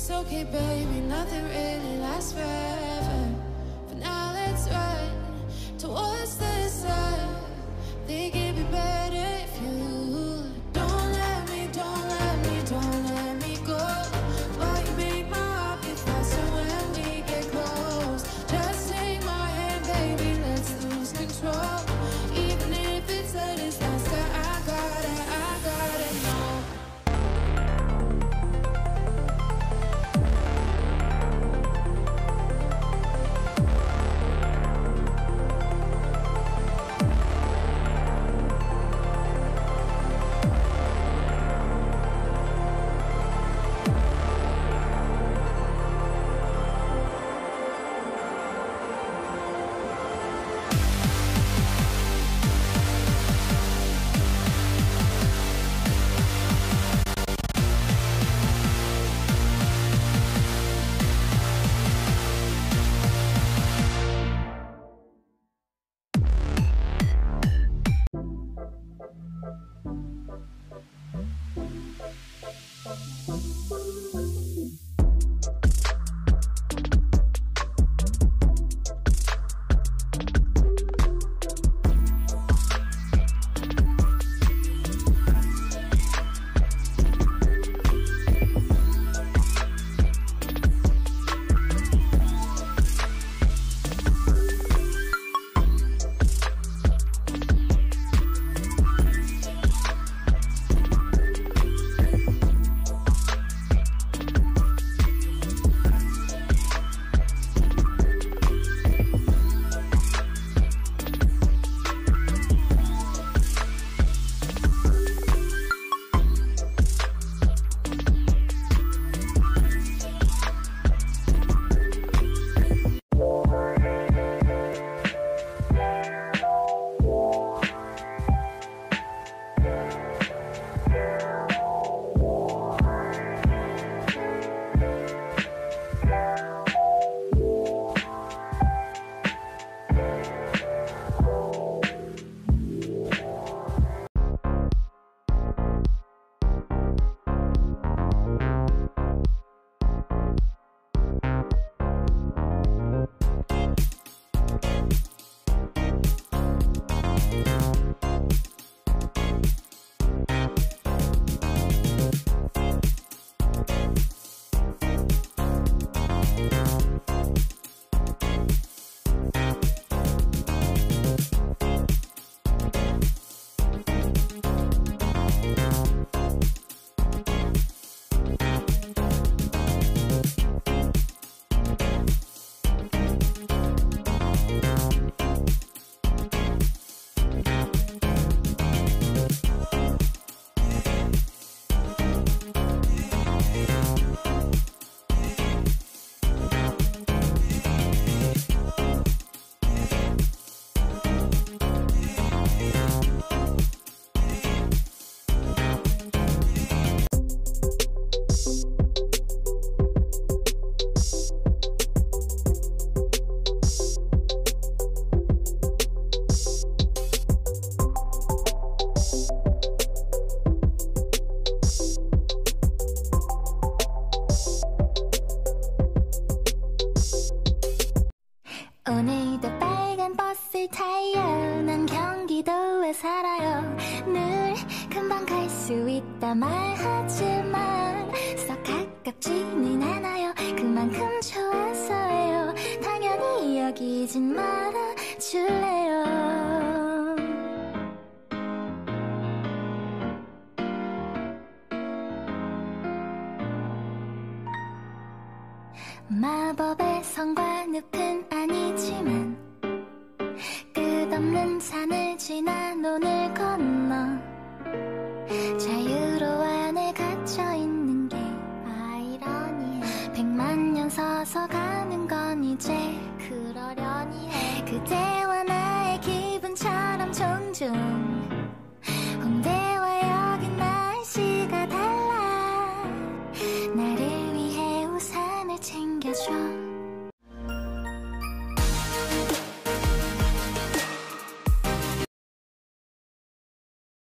It's okay, baby, nothing really lasts forever. For now, let's run towards the sun. Think it'd be better if you don't let me, don't let me, don't let me go. Why you make my heart beat faster when we get close? Just take my hand, baby, let's lose control. Even if it's a disaster, I gotta know. 오늘도 빨간 버스를 타요. 난 경기도에 살아요. 늘 금방 갈 수 있다 말하지만 썩 가깝지는 않아요. 그만큼 좋아서요. 당연히 여기진 말아줄래요. 마법의 성과 늪은 아니지만 끝없는 산을 지나 논을 건너 자유로 안에 갇혀있는 게 아이러니해. 100만 년 서서 가는 건 이제 그러려니 해. 그대와 나의 기분처럼 종종 홍대와 여긴 날씨가 달라. 나를 위해 우산을 챙겨줘.